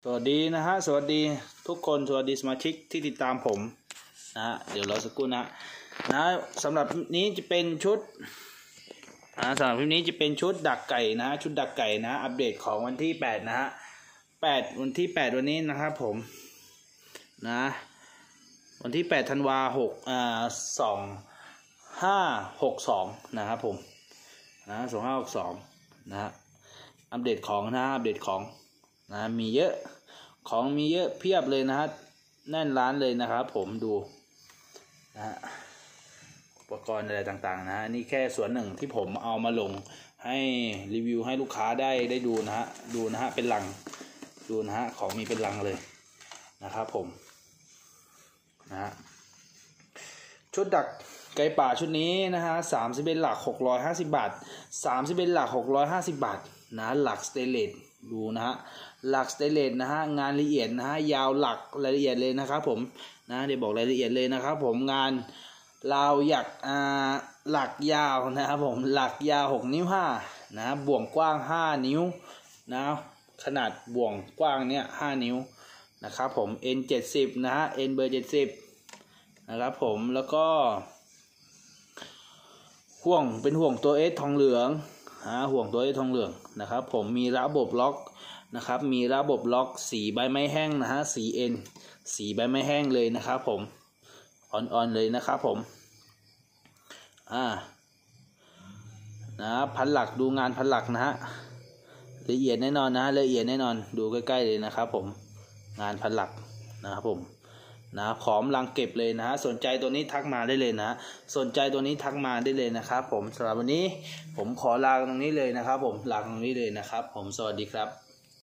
สวัสดีนะฮะสวัสดีทุกคนสวัสดีสมาชิกที่ติดตามผมนะฮะเดี๋ยวรอสักครู่นะสำหรับนี้จะเป็นชุดสำหรับคลิปนี้จะเป็นชุดดักไก่นะชุดดักไก่นะอัปเดตของวันที่8นะฮะวันที่8วันนี้นะครับผมนะวันที่8ธันวาคม2562นะครับผมนะ2562นะอัปเดตของอัปเดตของมีเยอะของมีเยอะเพียบเลยนะฮะแน่นร้านเลยนะครับผมดูนะฮะอุปกรณ์อะไรต่างๆนะนี่แค่ส่วนหนึ่งที่ผมเอามาลงให้รีวิวให้ลูกค้าได้ดูนะฮะเป็นลังดูนะฮะของมีเป็นลังเลยนะครับผมนะฮะชุดดักไก่ป่าชุดนี้นะฮะ31หลัก650 บาท31หลัก650 บาทนะหลักสเตนเลสดูนะฮะหลักสเตนเลสนะฮะงานละเอียดนะฮะยาวหลักรายละเอียดเลยนะครับผมนะเดี๋ยวบอกรายละเอียดเลยนะครับผมงานราวหยักหลักยาวนะครับผมหลักยาว6 นิ้ว 5นะบ่วงกว้าง5 นิ้วนะขนาดบ่วงกว้างเนี้ย5 นิ้วนะครับผม N70 นะฮะ N เบอร์70นะครับผมแล้วก็ห่วงเป็นห่วงตัว S ทองเหลืองห่วงตัว S ทองเหลืองนะครับผมมีระบบล็อกนะครับมีระบบล็อกสีใบไม้แห้งนะฮะสี N สีใบไม้แห้งเลยนะครับผมอ่อนๆเลยนะครับผมนะพันหลักดูงานพันหลักนะฮะละเอียดแน่นอนนะละเอียดแน่นอนดูใกล้ๆเลยนะครับผมงานพันหลักนะครับผมนะพร้อมรังเก็บเลยนะสนใจตัวนี้ทักมาได้เลยนะสนใจตัวนี้ทักมาได้เลยนะครับผมสำหรับวันนี้ผมขอลาตรงนี้เลยนะครับผมลาตรงนี้เลยนะครับผมสวัสดีครับ